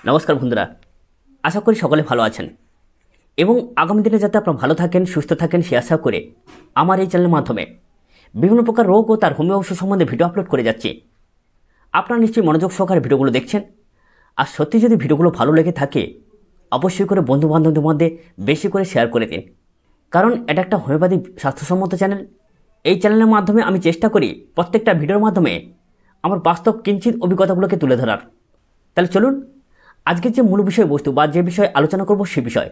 নমস্কার বন্ধুরা, আশা করি সকলে ভালো আছেন এবং আগামী দিনে যাতে আপনারা ভালো থাকেন, সুস্থ থাকেন সে আশা করে আমার এই চ্যানেলের মাধ্যমে বিভিন্ন প্রকার রোগ ও তার হোমিও ওষুধ সম্বন্ধে ভিডিও আপলোড করে যাচ্ছি। আপনারা নিশ্চয়ই মনোযোগ সহকারে ভিডিওগুলো দেখছেন। আর সত্যি যদি ভিডিওগুলো ভালো লেগে থাকে অবশ্যই করে বন্ধুবান্ধবদের মধ্যে বেশি করে শেয়ার করে দিন, কারণ এটা একটা হোমিওপ্যাথি স্বাস্থ্যসম্মত চ্যানেল। এই চ্যানেলের মাধ্যমে আমি চেষ্টা করি প্রত্যেকটা ভিডিওর মাধ্যমে আমার বাস্তব কিঞ্চিত অভিজ্ঞতাগুলোকে তুলে ধরার। তাহলে চলুন আজকের যে মূল বিষয়বস্তু বা যে বিষয়ে আলোচনা করব সে বিষয়।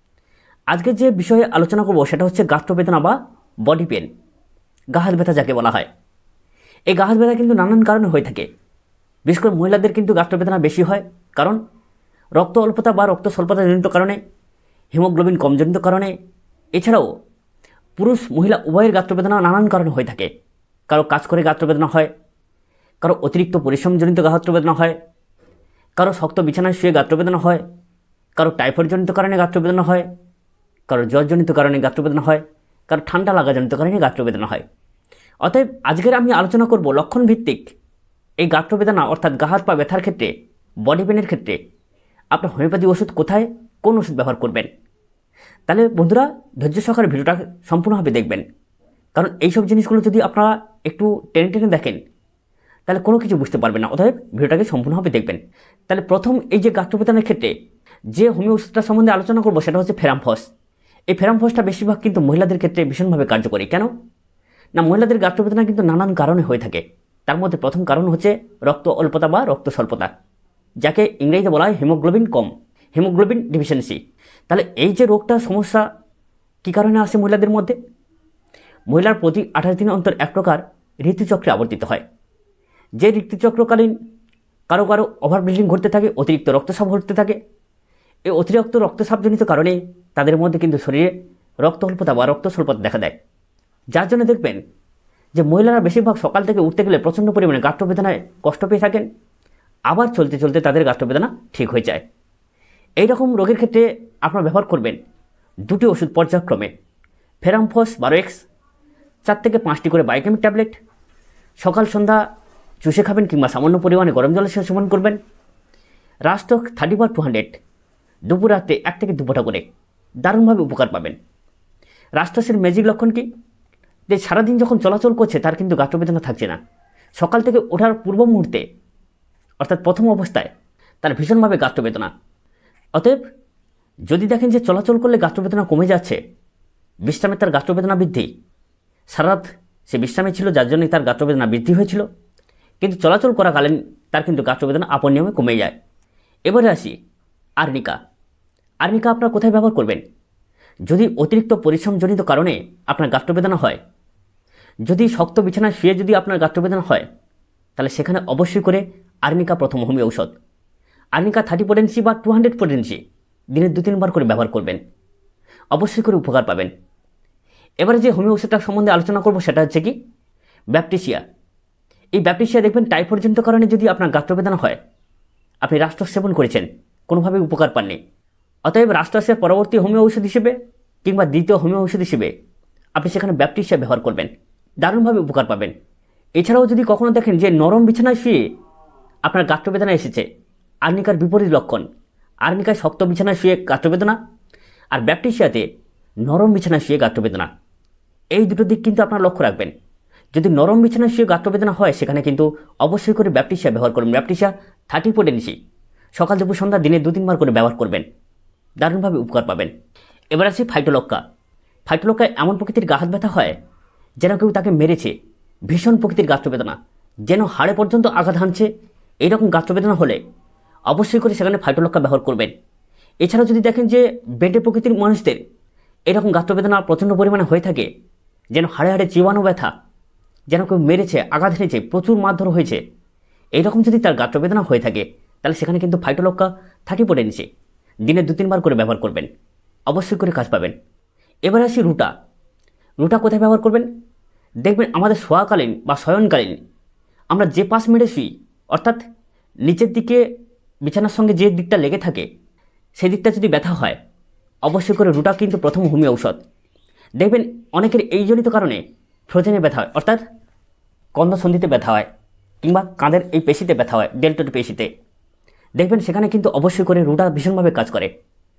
আজকে যে বিষয়ে আলোচনা করব সেটা হচ্ছে গাঁট্রবেদনা বা বডি পেন, গা হাত ব্যথা যাকে বলা হয়। এই গা হাত ব্যথা কিন্তু নানান কারণে হয়ে থাকে। বিশেষ করে মহিলাদের কিন্তু গাঁট্রবেদনা বেশি হয়, কারণ রক্ত অল্পতা বা রক্ত স্বল্পতাজনিত কারণে, হিমোগ্লোবিন কমজনিত কারণে। এছাড়াও পুরুষ মহিলা উভয়ের গাঁট্রবেদনা নানান কারণে হয়ে থাকে। কারো কাজ করে গাঁট্রবেদনা হয়, কারো অতিরিক্ত পরিশ্রমজনিত গাঁট্রবেদনা হয়, কারো শক্ত বিছানায় শুয়ে গাঁট্রবেদনা হয়, কারো টাইফয়েডজনিত কারণে গাঁট্রবেদনা হয়, কারো জ্বরজনিত কারণে গাঁট্রবেদনা হয়, কারো ঠান্ডা লাগাজনিত কারণে গাঁট্রবেদনা হয়। অতএব আজকের আমি আলোচনা করব লক্ষণ ভিত্তিক এই গাঁট্রবেদনা অর্থাৎ গা হাত পা ব্যথার ক্ষেত্রে, বডি পেনের ক্ষেত্রে আপনার হোমিওপ্যাথি ওষুধ কোথায়, কোন ওষুধ ব্যবহার করবেন। তাহলে বন্ধুরা ধৈর্য সহকারে ভিডিওটা সম্পূর্ণভাবে দেখবেন, কারণ এইসব জিনিসগুলো যদি আপনারা একটু টেনে টেনে দেখেন তাহলে কোনো কিছু বুঝতে পারবেন না। অতএব ভিডিওটাকে সম্পূর্ণভাবে দেখবেন। তাহলে প্রথম এই যে গাঁট্রবেদনার ক্ষেত্রে যে হোমিও ওষুধটা সম্বন্ধে আলোচনা করবো সেটা হচ্ছে ফেরামফস। এই ফেরামফসটা বেশিরভাগ কিন্তু মহিলাদের ক্ষেত্রে ভীষণভাবে কার্যকরী। কেন না, মহিলাদের গাঁট্রবেদনা কিন্তু নানান কারণে হয়ে থাকে। তার মধ্যে প্রথম কারণ হচ্ছে রক্ত অল্পতা বা রক্ত স্বল্পতা, যাকে ইংরেজিতে বলা হয় হিমোগ্লোবিন কম, হিমোগ্লোবিন ডিফিসিয়েন্সি। তাহলে এই যে রোগটা সমস্যা কী কারণে আসে মহিলাদের মধ্যে, মহিলার প্রতি 28 দিন অন্তর এক প্রকার ঋতুচক্রে আবর্তিত হয়। যে ঋতুচক্রকালীন কারো কারো ওভার ব্লিডিং ঘটতে থাকে, অতিরিক্ত রক্তস্রাব ঘটতে থাকে। এই অতিরিক্ত রক্তস্রাবজনিত কারণে তাদের মধ্যে কিন্তু শরীরে রক্ত অল্পতা বা রক্ত স্বল্পতা দেখা দেয়। যার জন্য দেখবেন যে মহিলারা বেশিরভাগ সকাল থেকে উঠতে গেলে প্রচণ্ড পরিমাণে গাঁট্রবেদনায় কষ্ট পেয়ে থাকেন, আবার চলতে চলতে তাদের গাঁট্রবেদনা ঠিক হয়ে যায়। এই রকম রোগের ক্ষেত্রে আপনারা ব্যবহার করবেন দুটি ওষুধ পর্যায়ক্রমে, ফেরামফস 12X 4 থেকে 5টি করে বায়োকেমিক ট্যাবলেট সকাল সন্ধ্যা চুষে খাবেন কিংবা সামান্য পরিমাণে গরম জলের সাথে সেবন করবেন। রাস্টক 30/200 দুপুর রাত্রে 1 থেকে 2 ফোঁটা করে দারুণভাবে উপকার পাবেন। রাস্টসের ম্যাজিক লক্ষণ কি, যে সারাদিন যখন চলাচল করছে তার কিন্তু গাঁট্রবেদনা থাকছে না। সকাল থেকে ওঠার পূর্ব মুহূর্তে অর্থাৎ প্রথম অবস্থায় তার ভীষণভাবে গাঁট্রবেদনা। অতএব যদি দেখেন যে চলাচল করলে গাঁট্রবেদনা কমে যাচ্ছে, বিশ্রামে তার গাঁট্রবেদনা বৃদ্ধি, সারারাত সে বিশ্রামে ছিল যার জন্যই তার গাঁট্রবেদনা বৃদ্ধি হয়েছিল, কিন্তু চলাচল করাকালীন তার কিন্তু গাঁট্রবেদনা আপন নিয়মে কমে যায়। এবারে আসি আর্নিকা। আর্নিকা আপনারা কোথায় ব্যবহার করবেন? যদি অতিরিক্ত পরিশ্রমজনিত কারণে আপনার গাঁট্রবেদনা হয়, যদি শক্ত বিছানায় শুয়ে যদি আপনার গাঁট্রবেদনা হয়, তাহলে সেখানে অবশ্যই করে আর্নিকা প্রথম হোমিও ঔষধ। আর্নিকা 30 পোটেন্সি বা 200 পোটেন্সি দিনে 2-3 বার করে ব্যবহার করবেন, অবশ্যই করে উপকার পাবেন। এবারে যে হোমিও ওষুধটার সম্বন্ধে আলোচনা করব সেটা হচ্ছে কি ব্যাপটিসিয়া। এই ব্যাপটিসিয়া দেখবেন টাইফয়েডজনিত কারণে যদি আপনার গাঁট্রবেদনা হয়, আপনি রাস্টস সেবন করেছেন, কোনোভাবে উপকার পাননি, অতএব রাস্টসের পরবর্তী হোমিও ঔষধ হিসেবে কিংবা দ্বিতীয় হোমিও ঔষধ হিসেবে আপনি সেখানে ব্যাপটিসিয়া ব্যবহার করবেন, দারুণভাবে উপকার পাবেন। এছাড়াও যদি কখনো দেখেন যে নরম বিছানায় শুয়ে আপনার গাঁট্রবেদনা এসেছে, আর্নিকার বিপরীত লক্ষণ। আর্নিকায় শক্ত বিছানায় শুয়ে গাঁট্রবেদনা, আর ব্যাপটিসিয়াতে নরম বিছানায় শুয়ে গাঁট্রবেদনা। এই দুটো দিক কিন্তু আপনারা লক্ষ্য রাখবেন। যদি নরম বিছানায় শুয়ে গাঁট্রবেদনা হয় সেখানে কিন্তু অবশ্যই করে ব্যাপটিসিয়া ব্যবহার করবেন। ব্যাপটিসিয়া 30 পোটেন্সি সকাল দুপুর সন্ধ্যা দিনে 2-3 বার করে ব্যবহার করবেন, দারুণভাবে উপকার পাবেন। এবার আসি ফাইটোলক্কা। ফাইটোলক্কায় এমন প্রকৃতির গা হাত ব্যথা হয় যেন কেউ তাকে মেরেছে, ভীষণ প্রকৃতির গাঁট্রবেদনা, যেন হাড়ে পর্যন্ত আঘাত হানছে। এইরকম গাঁট্রবেদনা হলে অবশ্যই করে সেখানে ফাইটোলক্কা ব্যবহার করবেন। এছাড়াও যদি দেখেন যে বেঁটে প্রকৃতির মানুষদের এরকম গাঁট্রবেদনা প্রচণ্ড পরিমাণে হয়ে থাকে, যেন হাড়ে হাড়ে চিবানো ব্যথা, যেন কেউ মেরেছে, আঘাত হেনেছে, প্রচুর মারধর হয়েছে, এইরকম যদি তার গাঁট্রবেদনা হয়ে থাকে তাহলে সেখানে কিন্তু ফাইটোলক্কা 30 পোটেন্সি দিনে 2-3 বার করে ব্যবহার করবেন, অবশ্যই করে কাজ পাবেন। এবার আসি রুটা। রুটা কোথায় ব্যবহার করবেন? দেখবেন আমাদের শোয়াকালীন বা শয়নকালীন আমরা যে পাশ মেরে শুই, অর্থাৎ নিচের দিকে বিছানার সঙ্গে যে দিকটা লেগে থাকে সেই দিকটা যদি ব্যথা হয়, অবশ্যই করে রুটা কিন্তু প্রথম হোমিও ঔষধ। দেখবেন অনেকের এই জনিত কারণে ফ্রোজেনে ব্যথা হয়, অর্থাৎ কন্দসন্ধিতে ব্যথা হয়, কিংবা কাঁধের এই পেশিতে ব্যথা হয়, ডেল্টয়েড পেশিতে। দেখবেন সেখানে কিন্তু অবশ্যই করে রুটা ভীষণভাবে কাজ করে।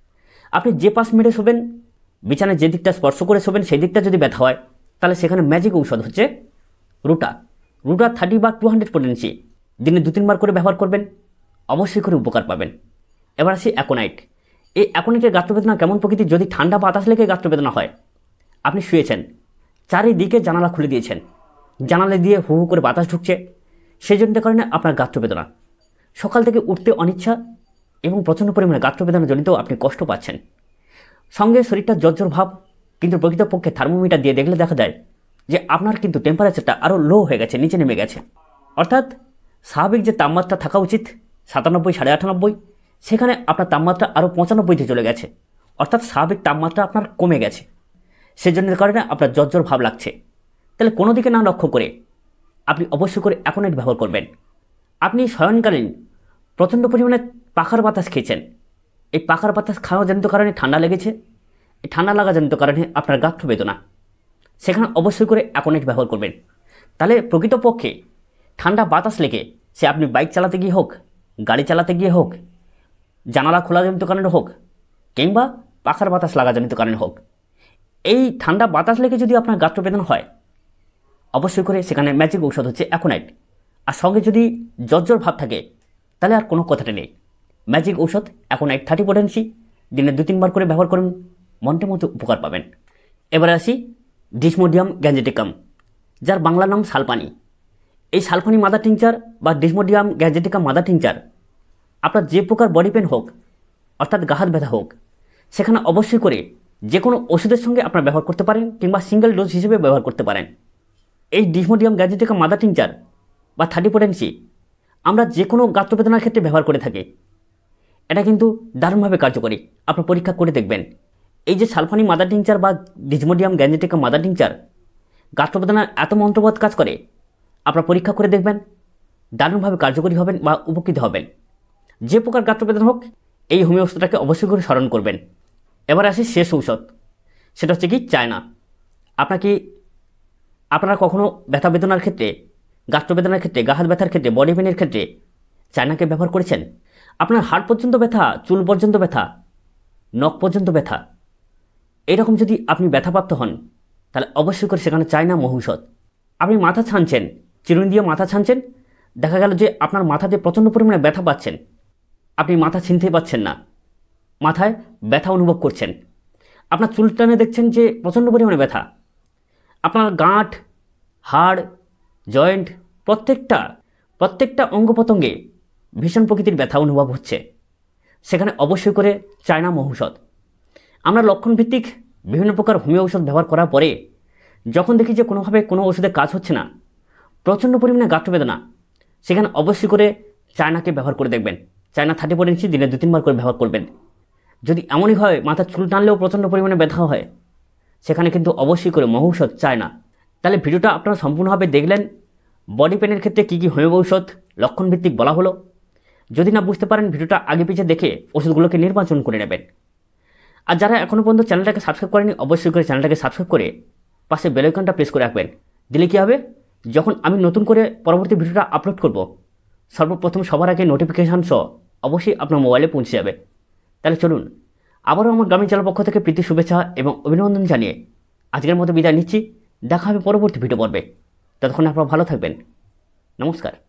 আপনি যে পাশ মেরে শোবেন, বিছানায় যে দিকটা স্পর্শ করে শোবেন সেই দিকটা যদি ব্যথা হয়, তাহলে সেখানে ম্যাজিক ঔষধ হচ্ছে রুটা। রুটা 30 বা 200 পোটেন্সি দিনে 2-3 বার করে ব্যবহার করবেন, অবশ্যই করে উপকার পাবেন। এবার আসি অ্যাকোনাইট। এই অ্যাকোনাইটের গাত্রবেদনা কেমন প্রকৃতির? যদি ঠান্ডা বাতাস লেগে গাত্রবেদনা হয়, আপনি শুয়েছেন, চারিদিকে জানালা খুলে দিয়েছেন, জানালা দিয়ে হু হু করে বাতাস ঢুকছে, সেজন্য কারণে আপনার গাত্রবেদনা, সকাল থেকে উঠতে অনিচ্ছা এবং প্রচণ্ড পরিমাণে গাত্রবেদনা জনিত আপনি কষ্ট পাচ্ছেন, সঙ্গে শরীরটা জ্বর ভাব, কিন্তু প্রকৃতপক্ষে থার্মোমিটার দিয়ে দেখলে দেখা যায় যে আপনার কিন্তু টেম্পারেচারটা আরও লো হয়ে গেছে, নিচে নেমে গেছে। অর্থাৎ স্বাভাবিক যে তাপমাত্রা থাকা উচিত 97, 98, সেখানে আপনার তাপমাত্রা আরও 95-তে চলে গেছে। অর্থাৎ স্বাভাবিক তাপমাত্রা আপনার কমে গেছে, সেজন্য কারণে আপনার জ্বর ভাব লাগছে। তাহলে কোনো দিকে না লক্ষ্য করে আপনি অবশ্যই করে অ্যাকোনাইট ব্যবহার করবেন। আপনি শয়নকালীন প্রচণ্ড পরিমাণে পাখার বাতাস খেয়েছেন, এই পাখার বাতাস খাওয়া জনিত কারণে ঠান্ডা লেগেছে, এই ঠান্ডা লাগা জনিত কারণে আপনার গাত্রবেদনা, সেখানে অবশ্যই করে অ্যাকোনাইট ব্যবহার করবেন। তাহলে প্রকৃতপক্ষে ঠান্ডা বাতাস লেগে, সে আপনি বাইক চালাতে গিয়ে হোক, গাড়ি চালাতে গিয়ে হোক, জানালা খোলা জনিত কারণে হোক, কিংবা পাখার বাতাস লাগা জনিত কারণে হোক, এই ঠান্ডা বাতাস লেগে যদি আপনার গাত্রবেদনা হয়, অবশ্যই করে সেখানে ম্যাজিক ঔষধ হচ্ছে অ্যাকোনাইট। আর সঙ্গে যদি জ্বর ভাব থাকে, তাহলে আর কোনো কথাটা নেই, ম্যাজিক ঔষধ অ্যাকোনাইট 30 পোটেন্সি দিনে 2-3 বার করে ব্যবহার করুন, মনটা মতো উপকার পাবেন। এবারে আসি ডিসমোডিয়াম গ্যাঞ্জেটিকাম, যার বাংলা নাম শালপানি। এই শালপানি মাদার টিংচার বা ডিসমোডিয়াম গ্যাঞ্জেটিকাম মাদার টিংচার আপনার যে প্রকার বডি পেন হোক, অর্থাৎ গা হাত ব্যথা হোক, সেখানে অবশ্যই করে যে কোনো ওষুধের সঙ্গে আপনারা ব্যবহার করতে পারেন, কিংবা সিঙ্গেল ডোজ হিসেবে ব্যবহার করতে পারেন। এই ডিসমোডিয়াম গ্যাঞ্জেটিকাম মাদার টিংচার বা 30 পোটেন্সি আমরা যে কোনো গাত্রবেদনার ক্ষেত্রে ব্যবহার করে থাকি। এটা কিন্তু দারুণভাবে কার্যকরী, আপনার পরীক্ষা করে দেখবেন। এই যে সালফানি মাদার টিংচার বা ডিসমোডিয়াম গ্যাঞ্জেটিকাম মাদার টিংচার গাত্রবেদনার এত মন্ত্রবৎ কাজ করে, আপনার পরীক্ষা করে দেখবেন, দারুণভাবে কার্যকরী হবেন বা উপকৃত হবেন। যে প্রকার গাত্রবেদনা হোক, এই হোমিও ওষুধটাকে অবশ্যই করে স্মরণ করবেন। এবার আসি শেষ ঔষধ, সেটা হচ্ছে কি চায়না। আপনারা কখনো ব্যথা বেদনার ক্ষেত্রে, গাত্রবেদনার ক্ষেত্রে, গা হাত ব্যথার ক্ষেত্রে, বডি পেনের ক্ষেত্রে চায়নাকে ব্যবহার করেছেন? আপনার হাড় পর্যন্ত ব্যথা, চুল পর্যন্ত ব্যথা, নখ পর্যন্ত ব্যথা, এইরকম যদি আপনি ব্যথাপ্রাপ্ত হন, তাহলে অবশ্যই করে সেখানে চায়না মহৌষধ। আপনি মাথা ছানছেন, চিরুনি দিয়ে মাথা ছানছেন, দেখা গেল যে আপনার মাথাতে প্রচণ্ড পরিমাণে ব্যথা পাচ্ছেন, আপনি মাথা ছিনতেই পাচ্ছেন না, মাথায় ব্যথা অনুভব করছেন, আপনার চুল টানে দেখছেন যে প্রচণ্ড পরিমাণে ব্যথা, আপনার গাঁট, হাড়, জয়েন্ট, প্রত্যেকটা অঙ্গ প্রত্যঙ্গে ভীষণ প্রকৃতির ব্যথা অনুভব হচ্ছে, সেখানে অবশ্যই করে চায়না মহৌষধ। আমরা লক্ষণভিত্তিক বিভিন্ন প্রকার হোমিও ঔষধ ব্যবহার করার পরে যখন দেখি যে কোনোভাবে কোনো ওষুধে কাজ হচ্ছে না, প্রচণ্ড পরিমাণে গাঁটবেদনা, সেখানে অবশ্যই করে চায়নাকে ব্যবহার করে দেখবেন। চায়না 30 পোটেন্সি দিনে 2-3 বার করে ব্যবহার করবেন। যদি এমনই হয় মাথার চুল টানলেও প্রচণ্ড পরিমাণে ব্যথা হয়, সেখানে কিন্তু অবশ্যই করে মহৌষধ চায়না। তাহলে ভিডিওটা আপনারা সম্পূর্ণভাবে দেখলেন, বডি পেনের ক্ষেত্রে কী কী হোমিও ঔষধ লক্ষণভিত্তিক বলা হলো। যদি না বুঝতে পারেন, ভিডিওটা আগে পিছিয়ে দেখে ওষুধগুলোকে নির্বাচন করে নেবেন। আর যারা এখনও পর্যন্ত চ্যানেলটাকে সাবস্ক্রাইব করেনি, অবশ্যই করে চ্যানেলটাকে সাবস্ক্রাইব করে পাশে বেল আইকনটা প্রেস করে রাখবেন। দিলে কী হবে, যখন আমি নতুন করে পরবর্তী ভিডিওটা আপলোড করব, সর্বপ্রথম সবার আগে নোটিফিকেশান সহ অবশ্যই আপনার মোবাইলে পৌঁছে যাবে। তাহলে চলুন, আবারও আমার গ্রামীণ চ্যানেল পক্ষ থেকে প্রীতি শুভেচ্ছা এবং অভিনন্দন জানিয়ে আজকের মতো বিদায় নিচ্ছি। দেখা হবে পরবর্তী ভিডিও পর্বে। ততক্ষণ আপনারা ভালো থাকবেন। নমস্কার।